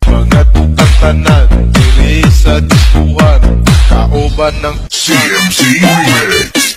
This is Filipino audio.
mga tukang tanan diri sa diskuhan kauban ng CMC Remix.